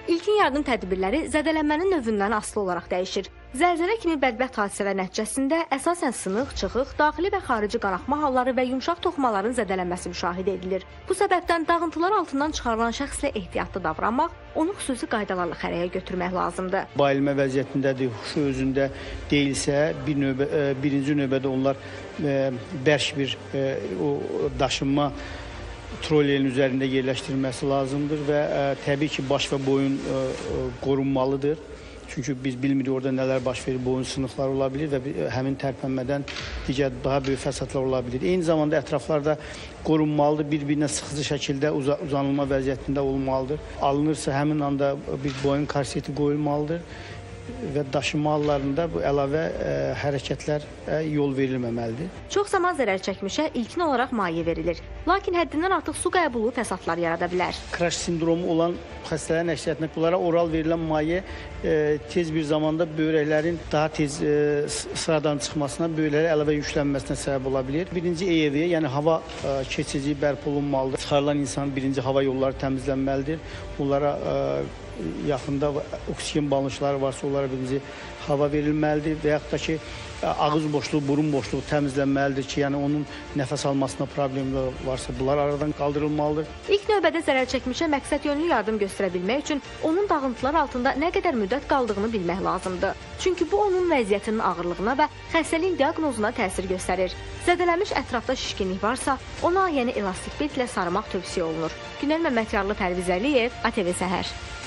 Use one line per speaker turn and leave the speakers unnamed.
İlkin yardım tədbirləri zədələnmənin növündən asılı olaraq dəyişir. Zəlzələ kimi bədbəxt hadisələr nəticəsində əsasən sınıq, çıxıq, daxili və xarici qanaxma halları və yumşaq toxumaların zədələnməsi müşahidə edilir. Bu səbəbdən dağıntılar altından çıxarılan şəxslə ehtiyatlı davranmaq, onu xüsusi qaydalarla xərəyə götürmək lazımdır.
Bayılma vəziyyətindədir, huşu özündə deyilsə, birinci növbədə onlar bərk bir daşınma trolleyin üzərində yerləşdirilməsi lazımdır və təbii ki, baş və boyun qorunmalıdır. Çünki biz bilmirik orada nələr baş verir, boyun sınıqları ola bilir və həmin tərpənmədən digər daha böyük fəsadlar ola bilir. Eyni zamanda ətraflarda qorunmalıdır, bir-birinə sıxıcı şəkildə uzanılma vəziyyətində olmalıdır. Alınırsa həmin anda bir boyun korseti qoyulmalıdır və daşınma hallarında bu əlavə hərəkətlər yol verilməməlidir.
Çox zaman zərər çəkmişə ilkin olaraq maye verilir. Lakin həddindən artıq su qəbulu fəsadlar yarada bilər.
Crash sindromu olan xəstələrin əksəriyyətində bunlara oral verilən maye tez bir zamanda böyrəklərin daha tez sıradan çıxmasına, böyrəklərə əlavə yüklənməsinə səbəb ola bilir. Birinci EYV, yəni hava keçici bərpa olunmalıdır. Çıxarılan insanın birinci hava yolları təmizlənməlidir. Bunlara yaxında oksigen balançları varsa onlara birinci hava verilməlidir və yaxud da ki, ağız boşluğu, burun boşluğu təmizlənməlidir ki, yəni onun nəfəs almasına problemlər varsa bunlar aradan qaldırılmalıdır.
İlk növbədə zərər çəkmişə məqsəd yönlü yardım göstərə bilmək üçün onun dağıntılar altında nə qədər müddət qaldığını bilmək lazımdır. Çünki bu onun vəziyyətinin ağırlığına və xəstəliyin diaqnozuna təsir göstərir. Zədələnmiş ətrafda şişkinlik varsa, ona yeni elastik beltlə sarımaq tövsiyə olunur. Günel Məmmədyarlı, Pərviz Əliyev, ATV Səhər.